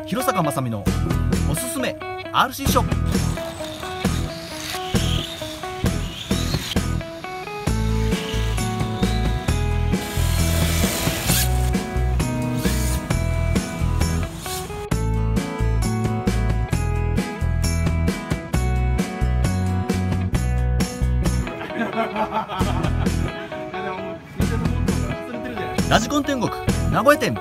広坂雅美のおすすめ RC ショップ。ラジコン天国名古屋店、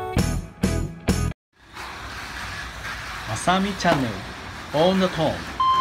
まさみチャンネルオンザトーン。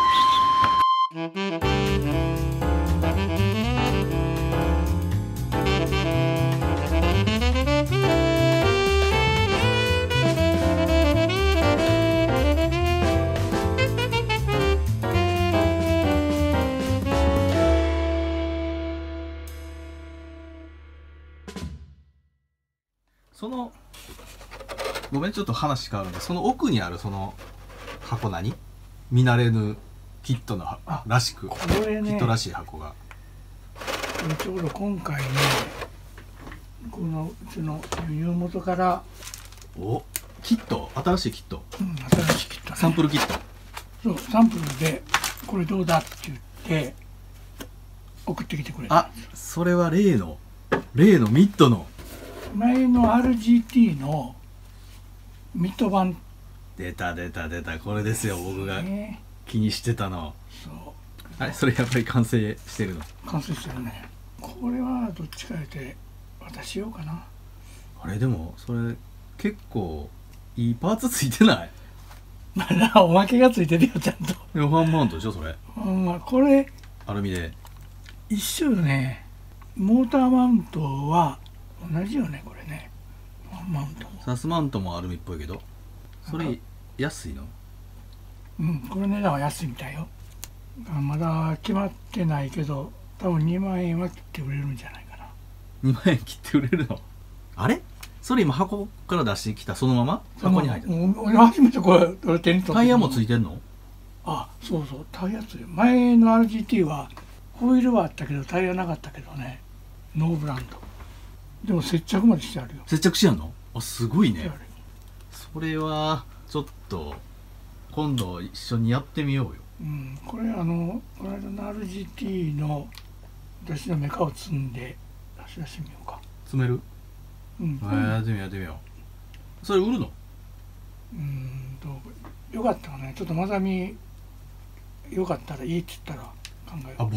そのごめん、ちょっと話変わるんで、その奥にあるその箱何？見慣れぬキットのらしく、 これね、 キットらしい箱がちょうど今回ね、このうちの輸入元から、 キット、新しいキット、 新しいキット、ね、 サンプルキット、 そうサンプルでこれどうだって言って送ってきてくれた。 それは例のミットの前の RGT のミッド版。 出たこれですよ、僕が気にしてたの。 そうそれやっぱり完成してるの？ 完成してるね。これはどっちかで渡しようかな。 あれでもそれ結構いいパーツついてない？ まだおまけがついてるよ、ちゃんと。 ファンマウントでしょそれ。 これアルミで一緒よね。モーターマウントは同じよね、これね。マウントもサスマウントもアルミっぽいけど、それ安いの？ これ値段は安いみたいよ。まだ決まってないけど、多分2万円は切って売れるんじゃないかな。 2万円切って売れるの？あれそれ今箱から出してきたそのまま箱に入ってる？ 俺初めてこれ手に取って。 タイヤもついてんの？ そうそう、タイヤついてる。前の RGT はホイールはあったけどタイヤなかったけどね、ノーブランドでも接着までしてあるよ。 接着してあるの？すごいね。それはちょっと今度一緒にやってみようよ。 これこの間の RGT の私のメカを積んで出してみようか。 積める？やってみよう。それ売るの？ よかったらね、ちょっとまさみよかったらいいって言ったら考えよう。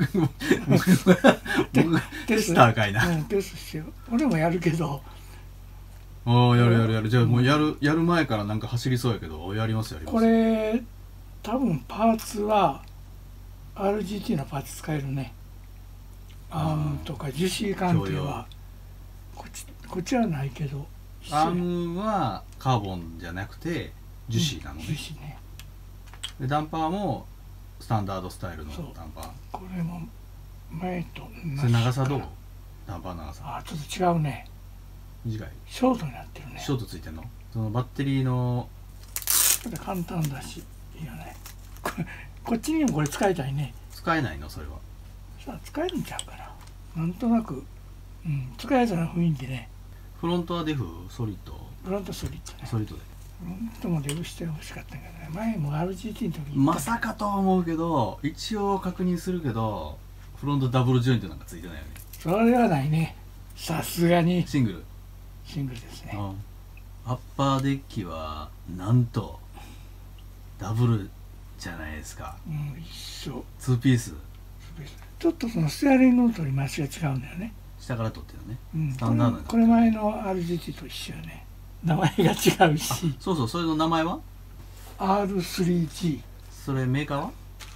僕テスターかいな。 テストしてよ。俺もやるけど。 やる。じゃあもうやる前からなんか走りそうやけど、やります。 これ多分パーツは RGT のパーツ使えるね。アームとか樹脂関係はこっちはないけど、 アームはカーボンじゃなくて樹脂なのね。 樹脂ね。 でダンパーもスタンダードスタイルのダンパー。 これも前とそれ長さどう？ダンパー長さ。 ちょっと違うね。 短い？ ショートになってるね。 ショートついてんの？そのバッテリーのちょっと簡単だしいいよね。こっちにもこれ使いたいね。 使えないのそれは？ 使えるんちゃうかな。なんとなく使えそうな雰囲気ね。 フロントはデフ？ソリッド？ フロントソリッドね。 ソリッドで。 フロントもデフしてほしかったけどね。前も RGT の時にまさかとは思うけど、一応確認するけどフロントダブルジョイントなんかついてないよね。 それはないね、さすがに。 シングルですね。 アッパーデッキはなんとダブルじゃないですか。 一緒。 2ピース。 ちょっとそのステアリングの取り回しが違うんだよね。 下から取ってるね。スタンダードな。 これ前の RGT と一緒よね。名前が違うし。 そうそれの名前は R3G。 それメーカーは？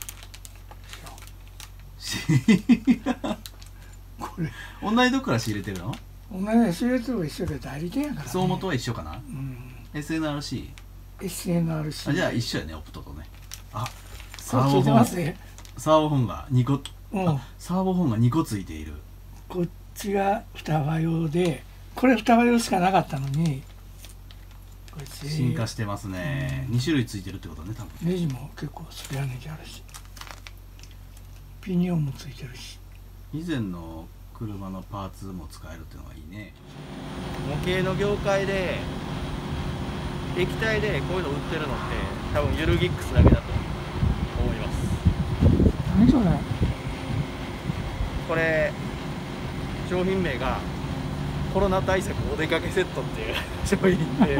これ同じとこから仕入れてるの？ 同じ仕入れてるのが一緒で代理店やからね。 総元は一緒かな。SNRC。じゃあ一緒やね、オプトとね。サーボ本。サーボ本が2個。サーボ本が2個ついている。 こっちが双葉用で、これ双葉用しかなかったのに進化してますね。2種類ついてるってことね、多分。 ネジも結構スペアネジあるし、ピニオンもついてるし。 以前の車のパーツも使えるっていうのがいいね。模型の業界で液体でこういうの売ってるのって多分ユルギックスだけだと思います。 何それ。 これ商品名がコロナ対策お出かけセットっていう商品で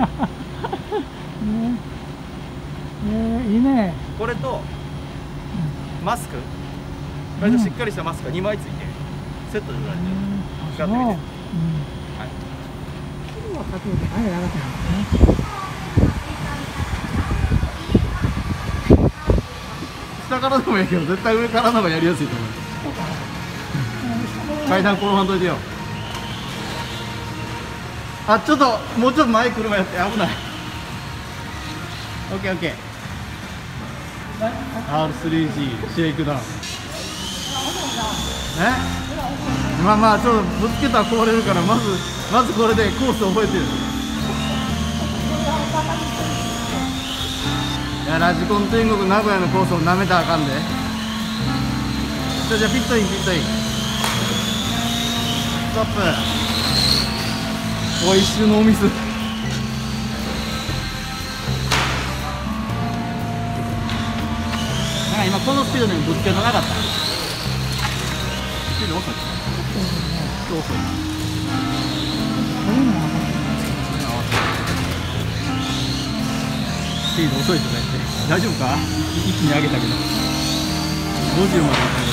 いいね。 これとマスク、割としっかりしたマスクが2枚ついてセットで売られてる。使ってみて。はい。下からでもいいけど絶対上からの方がやりやすいと思う。階段転がんといてよ。あ、ちょっともうちょっと前車やって危ない。オッケーオッケー。R3G シェイクダウン。まあまあちょっとぶつけたら壊れるからまずこれでコース覚えてる。いやラジコン天国名古屋のコースをなめたらあかんで。じゃあピットインストップ。おい一瞬のミス。なんか今このスピードでぶつけたなかった。スピード遅い。遅い。スピード遅いとか言って大丈夫か？一気に上げたけど50まで行ったけ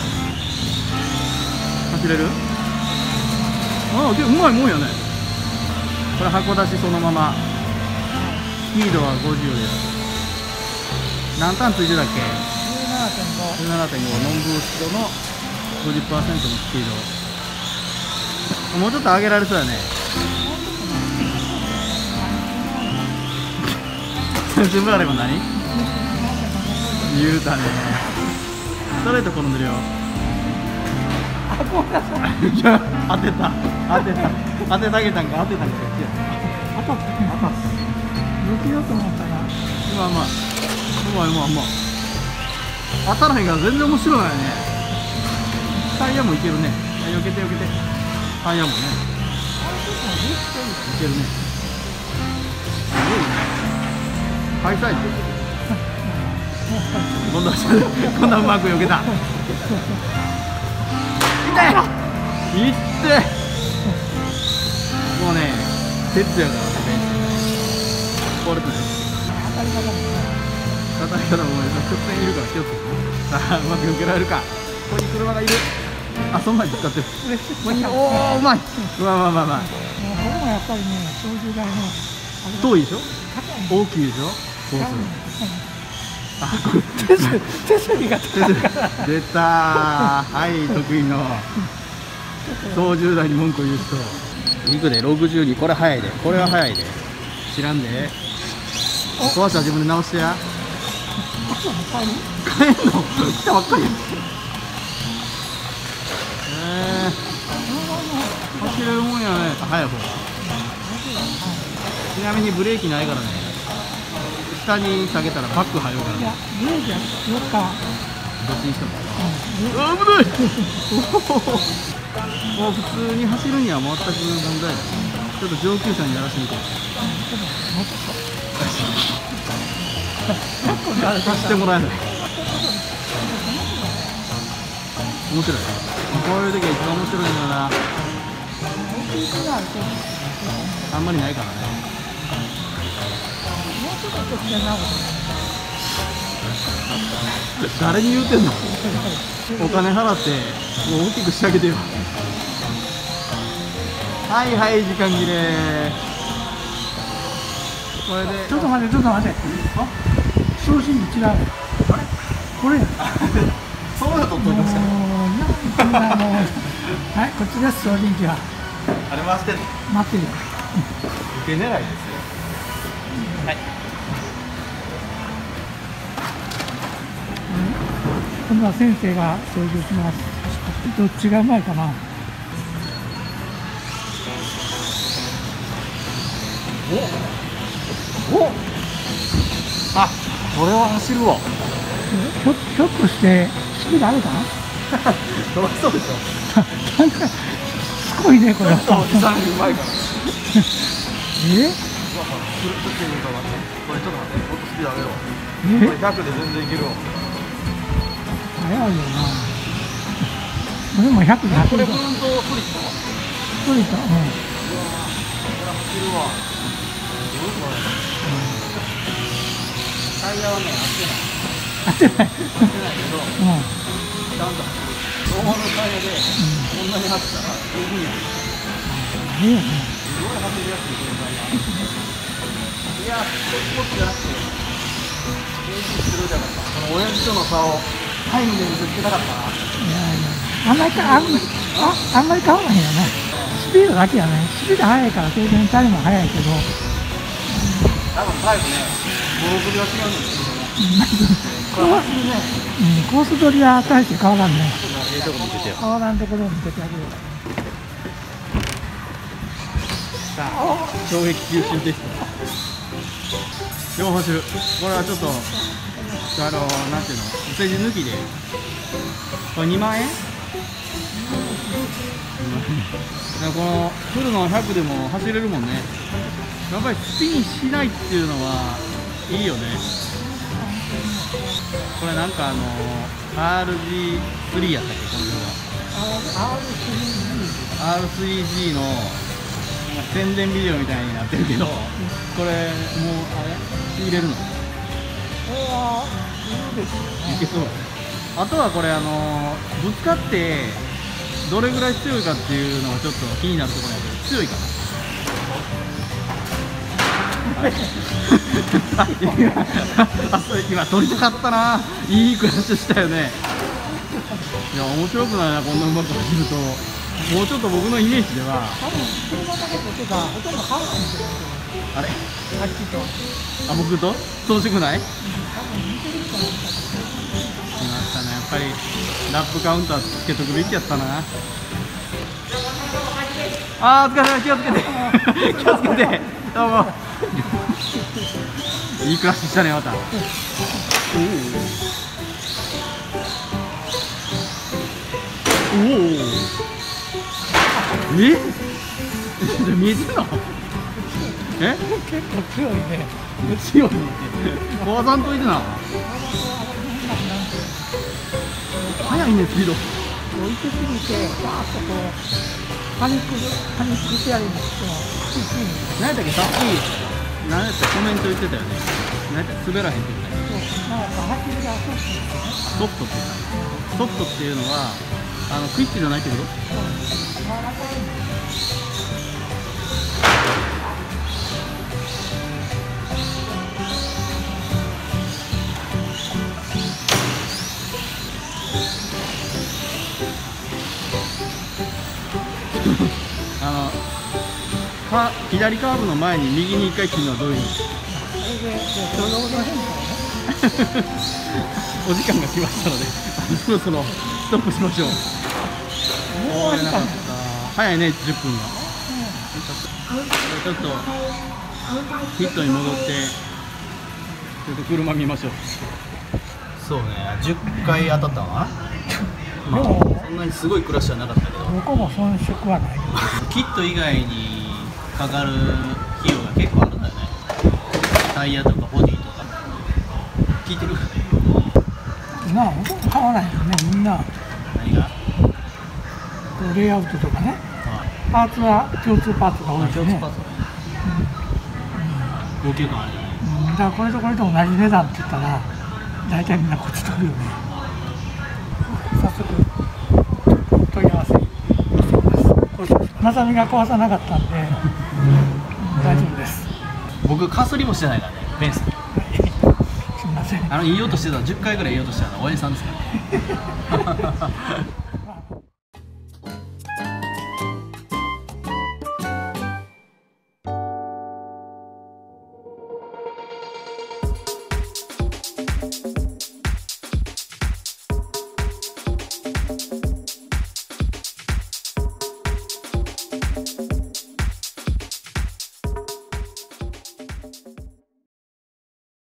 ど走れる？ああ、でもうまいもんやね。これ箱出しそのまま。スピードは50です。何ターンついてたっけ？ 17.5 ノンブーストの 50% のスピード。もうちょっと上げられそうやね。全部あれば何？言うたね。ストレート転んでるよ。当てたあげたんか。当たった。抜けようと思ったら。うま当たらへんから全然面白いね。タイヤもいけるね。よけてタイヤもねいけるね。すごいね。ハイサイズ。今度はうまくよけた。いってもうね、鉄やからね。壊れてない。当たり方もね、直線いるから気をつけて。さあ、うまく避けられるか。ここに車がいる。あ、そんなに使ってる。おお、うまい。まあ。これもやっぱりね、長寿台の。 遠いでしょ。大きいでしょ。コース。あ、これ手すりが高いから。 出たー。はい、得意の。総10代に文句言う人。いくで62。これ早いで。これは早いで。知らんで。壊したら自分で直してや。帰んの？来たばっかりや。走れるもんやね。早い方が。ちなみにブレーキないからね。下に下げたらバック入るからね。 ブレーキはよっか。 どっちにしても。危ない。もう普通に走るには全く問題ない。ちょっと上級者にやらせてみて。走ってもらえない。面白い。こういう時が一番面白いんだよな。あんまりないからね。誰に言うてんの？お金払ってもう大きくしてあげてよ。はいはい、時間切れ。これでちょっと待って。あ、送信機違う。あれこれや。 そうだと思いました。 はい、こっちです。送信機は。 あれ回してんの？ 待ってるよ。 受け狙いですよ。はい。 今度は先生が操縦します。どっちがうまいかな。 おあ、これは走るわ。 ひょっとしてスピードあるかな。 そりゃそうでしょ。 なんかすごいねこれ。 ちょっとおじさんうまいから。 ちょっと待ってこれちょっと待ってもっとスピード上げようこれえ 100で全然いけるわ早いよな。俺も100で走るか。 これフロントフリットそれか、 これ走るわタイヤはね合ってない合ってない。 合ってないけどうん。 ちゃんとローマのタイヤでこんなに走ったら十分やんいいよね。 すごい走りやすいこのタイヤいやスポーツじゃなくて練習するじゃなかったこの親父との差をタイムで見せつけたかったな。 いやいや、あんまり変わらへんよね。スピードだけやね。スピード速いから経験タイムも速いけど、 多分タイムね、5、6秒違うんですけどね。これ走るね。 コース取りは大して変わらんね。 ええとこ見ててよ。 変わらんところを見せてあげる。 さあ、衝撃吸収テスト。両方走る。これはちょっと、なんていうの、お世辞抜きで。これ2万円？だからこのフルの100でも走れるもんね。やっぱりスピンしないっていうのはいいよね。これなんかRG3 やったっけこの色は。R3G の宣伝ビデオみたいになってるけど、これもうあれ入れるの？ これは、いいですよいけそう。あとはこれぶつかってどれぐらい強いかっていうのがちょっと気になるところやけど、強いかな。今撮りたかったな。いいクラッシュしたよね。いや面白くないなこんなうまく走ると。もうちょっと僕のイメージでは多分車だけと手がほとんど変わらないんですよ。 あれさっきと。 あ僕と遜色ない？ 多分似てると思った。 来ましたね。やっぱりラップカウンターつけとくべきやったな。あーお疲れ様、気をつけて気をつけてどうもいいクラッシュしたねまた。おおえ見えてんの？え結構強いね。 強いって壊さんといてな。速いねスピード。 置いてすぎて、バーッとこう、パニックしてやるんですけど、 何やったっけさっき何やったコメント言ってたよね。何やった滑らへんって言ったよね。 なんか走りがソフトって言った。ソフトっていうのはクイックじゃないってこと？左カーブの前に右に1回切るのはどういう意味？お時間が来ましたのでそろそろストップしましょう。 もうなかった早いね10分が。ちょっとヒットに戻ってちょっと車見ましょう。そうね10回当たったわ。まあそんなにすごいクラッシュはなかったけど、 どこも遜色はないよ。 キット以外にかかる費用が結構あるんだよね。タイヤとかボディとか聞いてる？ まあほとんど変わらないよね、みんな。 何が？ レイアウトとかね、パーツは共通パーツが多いしね。 高級感あるよね。 だからこれとこれと同じ値段って言ったら大体みんなこっち取るよね。早速問い合わせしてます。まさみが壊さなかったんで大丈夫です。 僕かすりもしてないからねフェンス。 すみません。 言おうとしてた10回ぐらい言おうとしてたのおやじさんですからね